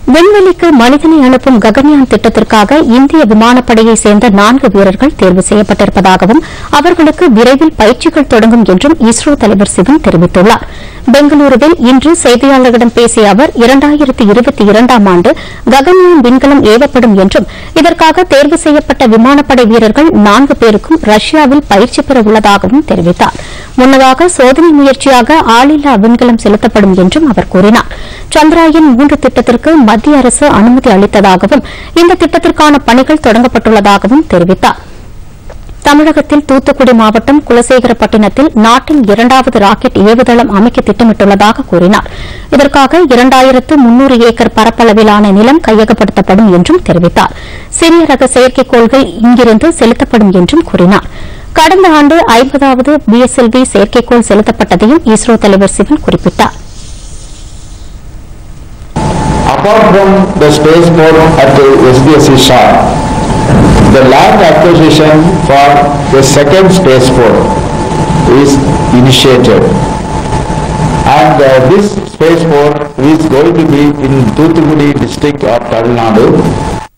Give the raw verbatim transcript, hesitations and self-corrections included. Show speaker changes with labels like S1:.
S1: விண்வெளிக்கு மனிதனை அனுப்பும் ககன்யான் திட்டத்திற்காக இந்திய விமானப்படையை சேர்ந்த நான்கு வீரர்கள் தேர்வு செய்யப்பட்டிருப்பதாகவும் அவர்களுக்கு விரைவில் பயிற்சிகள் தொடங்கும் என்றும் இஸ்ரோ தலைவர் சிவன் தெரிவித்துள்ளார். பெங்களூருவில் இன்று செய்தியாளர்களிடம் பேசிய அவர் இரண்டாயிரத்து இருபத்தி இரண்டாம் ஆண்டு ககன்யான் விண்கலம் ஏவப்படும் என்றும் இதற்காக தேர்வு செய்யப்பட்ட விமானப்படை வீரர்கள் நான்கு பேருக்கும் ரஷ்யாவில் பயிற்சி பெற உள்ளதாகவும் தெரிவித்தார். முன்னதாக சோதனை முயற்சியாக ஆளில்லா விண்கலம் செலுத்தப்படும் என்றும் அவர் கூறினார். சந்திராயன் மூன்று திட்டத்திற்கு மத்திய அரசு அனுமதி அளித்ததாகவும் இந்த திட்டத்திற்கான பணிகள் தொடங்கப்பட்டுள்ளதாகவும் தெரிவித்தார். தமிழகத்தில் தூத்துக்குடி மாவட்டம் குலசேகரப்பட்டினத்தில் நாட்டின் இரண்டாவது ராக்கெட் ஏவுதளம் அமைக்க திட்டமிட்டுள்ளதாக கூறினார். இதற்காக இரண்டாயிரத்து முன்னூறு ஏக்கர் பரப்பளவிலான நிலம் கையகப்படுத்தப்படும் என்றும் தெரிவித்தார். சிறிய ரக செயற்கைக்கோள்கள் இங்கிருந்து செலுத்தப்படும் என்றும் கூறினார். கடந்த ஆண்டு ஐம்பதாவது பிஎஸ்எல்வி செயற்கைக்கோள் செலுத்தப்பட்டதையும் இஸ்ரோ தலைவர் சிவன் குறிப்பிட்டார்.
S2: Apart from the spaceport at the S B S Shah, the land acquisition for the second spaceport is initiated, and uh, this spaceport is going to be in Thoothukudi district of Tamil Nadu.